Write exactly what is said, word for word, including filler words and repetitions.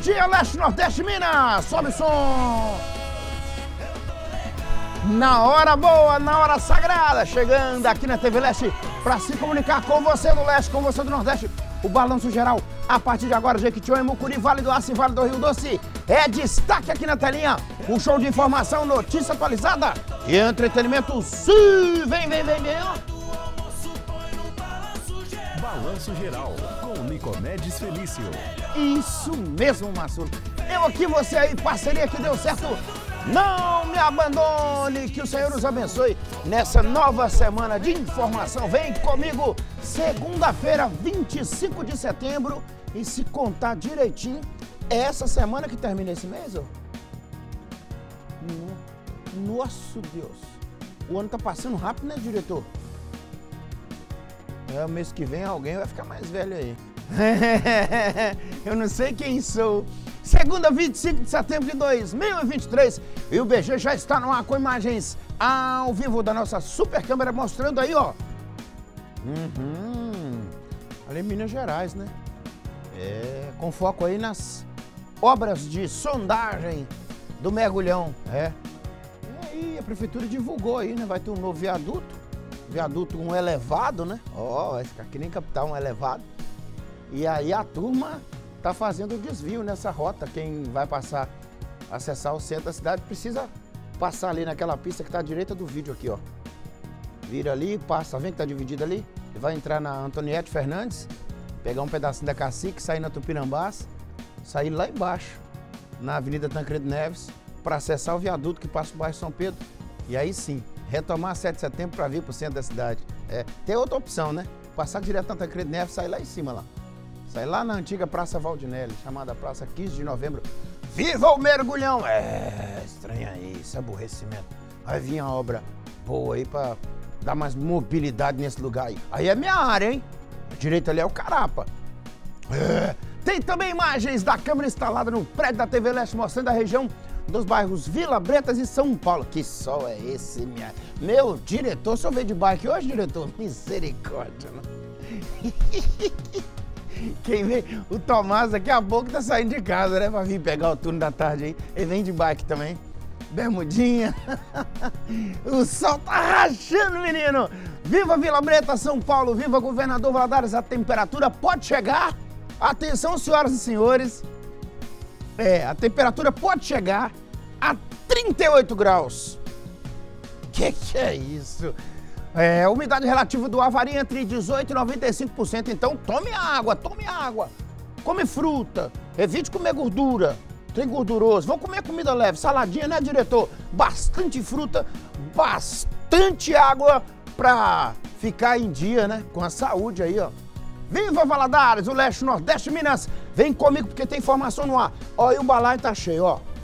dia, Leste, Nordeste, Minas! Sobe o som! Na hora boa, na hora sagrada, chegando aqui na T V Leste para se comunicar com você do Leste, com você do Nordeste. O balanço geral, a partir de agora, Jequitinhonha, Mucuri, Vale do Aço e Vale do Rio Doce. É destaque aqui na telinha, um show de informação, notícia atualizada e entretenimento. Sim, vem, vem, vem, vem, ó. Balanço Geral, com Nicomedes Felício. Isso mesmo, Massulo. Eu aqui, você aí, parceria que deu certo. Não me abandone, que o Senhor nos abençoe nessa nova semana de informação. Vem comigo, segunda-feira, vinte e cinco de setembro. E se contar direitinho, é essa semana que termina esse mês, ó. Nossa Deus. O ano tá passando rápido, né, diretor? É, o mês que vem alguém vai ficar mais velho aí. Eu não sei quem sou. Segunda, vinte e cinco de setembro de dois mil e vinte e três. E o B G já está no ar com imagens ao vivo da nossa super câmera, mostrando aí, ó. Uhum. Ali em Minas Gerais, né? É, com foco aí nas obras de sondagem do mergulhão. É. E aí a prefeitura divulgou aí, né? Vai ter um novo viaduto. Viaduto um elevado, né? Ó, oh, vai ficar que nem capital, um elevado. E aí a turma tá fazendo o desvio nessa rota. Quem vai passar, acessar o centro da cidade, precisa passar ali naquela pista que tá à direita do vídeo aqui, ó. Vira ali, passa, vem que tá dividido ali. E vai entrar na Antoniete Fernandes, pegar um pedacinho da Cacique, sair na Tupinambás, sair lá embaixo, na Avenida Tancredo Neves, para acessar o viaduto que passa o bairro São Pedro. E aí sim, retomar sete de setembro para vir pro centro da cidade. É, tem outra opção, né? Passar direto na Tancredo Neves, sair lá em cima lá. Sai lá na antiga Praça Valdinelli, chamada Praça quinze de novembro. Viva o mergulhão! É, estranha isso, aborrecimento. Vai vir a obra boa aí pra dar mais mobilidade nesse lugar aí. Aí é minha área, hein? A direita ali é o Carapa. É. Tem também imagens da câmera instalada no prédio da T V Leste, mostrando a região dos bairros Vila Bretas e São Paulo. Que sol é esse, minha... Meu diretor, o senhor veio de bike hoje, diretor? Misericórdia, não? Quem vem, o Tomás daqui a pouco tá saindo de casa, né? Pra vir pegar o turno da tarde aí. Ele vem de bike também. Bermudinha. O sol tá rachando, menino. Viva Vila Breta, São Paulo. Viva Governador Valadares. A temperatura pode chegar. Atenção, senhoras e senhores. É, a temperatura pode chegar a trinta e oito graus. Que que é isso? É, a umidade relativa do ar varia entre dezoito e noventa e cinco por cento, então tome água, tome água. Come fruta, evite comer gordura, tem gorduroso. Vamos comer comida leve, saladinha, né, diretor? Bastante fruta, bastante água pra ficar em dia, né, com a saúde aí, ó. Viva Valadares, o Leste, Nordeste, Minas. Vem comigo porque tem informação no ar. Ó, e o balaio tá cheio, ó.